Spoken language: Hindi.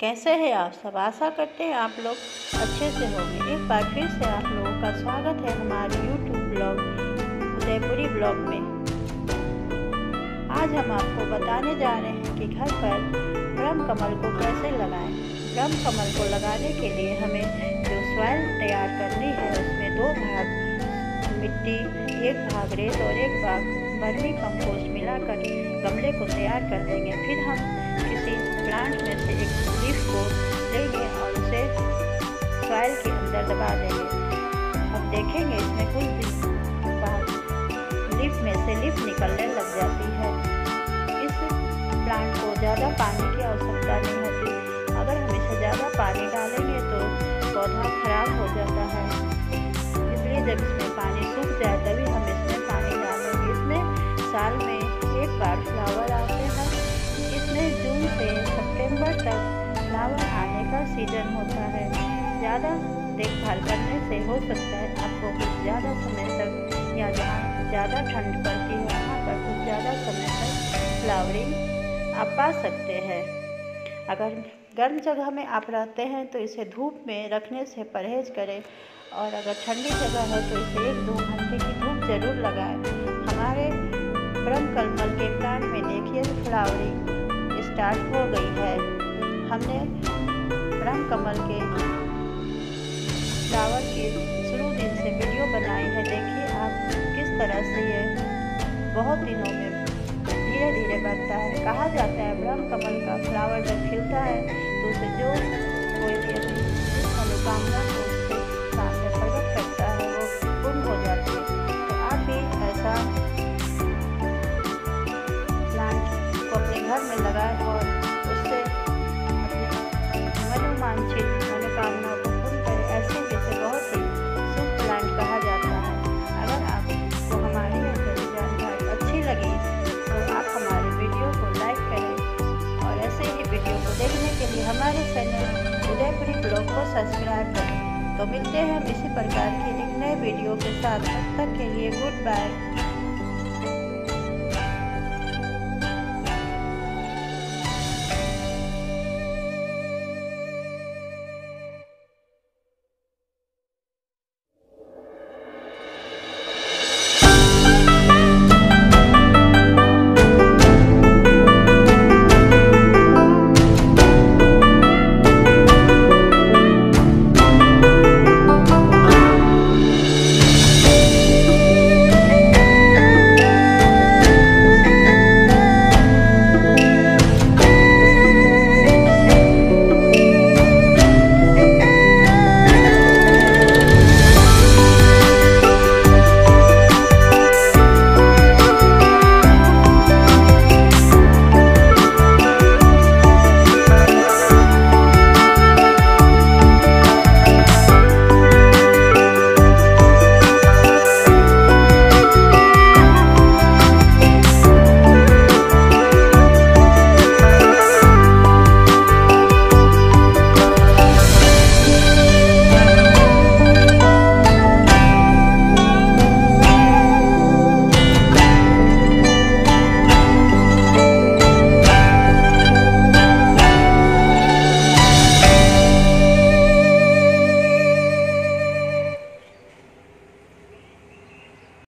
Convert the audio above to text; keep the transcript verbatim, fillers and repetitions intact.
कैसे हैं आप सब। आशा करते हैं आप लोग अच्छे से होंगे। एक बार फिर से आप लोगों का स्वागत है हमारे यूट्यूब ब्लॉग उदयपुरी ब्लॉग में। आज हम आपको बताने जा रहे हैं कि घर पर ब्रह्म कमल को कैसे लगाएं। ब्रह्म कमल को लगाने के लिए हमें जो सॉइल तैयार करनी है उसमें दो भाग मिट्टी, एक भाग रेत और एक भाग वर्मी कंपोस्ट मिलाकर गमले को तैयार कर देंगे। फिर हम किसी प्लांट में से एक लीफ को लेंगे और उसे सॉइल के अंदर दबा देंगे। अब देखेंगे इसमें कुछ दिन बाद लीफ में से लीफ निकलने लग जाती है। इस प्लांट को ज़्यादा पानी की आवश्यकता नहीं होती। अगर हम इसे ज़्यादा पानी डालेंगे तो पौधा खराब हो जाता है, इसलिए जब इसमें पानी सूख जाए तभी हम इसमें पानी डालेंगे। इसमें साल में एक बार फ्लावर आते हैं। इसमें जून से सितंबर तक फ्लावर आने का सीजन होता है। ज़्यादा देखभाल करने से हो सकता है आपको कुछ ज़्यादा समय तक या जहाँ ज़्यादा ठंड पड़ती है वहाँ पर कुछ ज़्यादा समय तक फ्लावरिंग आप पा सकते हैं। अगर गर्म जगह में आप रहते हैं तो इसे धूप में रखने से परहेज करें, और अगर ठंडी जगह है तो इसे एक दो घंटे की धूप जरूर लगाएं। हमारे ब्रह्म कमल के प्लांट में देखिए फ्लावरिंग स्टार्ट हो गई है। हमने ब्रह्म कमल के फ्लावर के शुरू दिन से वीडियो बनाई है। देखिए आप किस तरह से ये बहुत दिनों में धीरे धीरे बढ़ता है। कहा जाता है ब्रह्म कमल का फ्लावर जब खिलता है तो उसे जो कोई भी अपनी मनोकामना को उसके सामने प्रकट करता है वो पूर्ण हो जाती है। तो आप भी ऐसा प्लांट को अपने घर में लगाएं और उससे अपने मनोवांछित मनोकामना को पूर्ण करें। ऐसे भी इसे बहुत ही शुभ प्लांट कहा जाता है। अगर आपको हमारी यह जानकारी अच्छी लगी तो आप हमारे वीडियो को लाइक करें और ऐसे ही वीडियो को देखने के लिए हमारे चैनल उदयपुरी ब्लॉग को सब्सक्राइब करें। तो मिलते हैं हम इसी प्रकार की एक नए वीडियो के साथ। तब तक के लिए गुड बाय।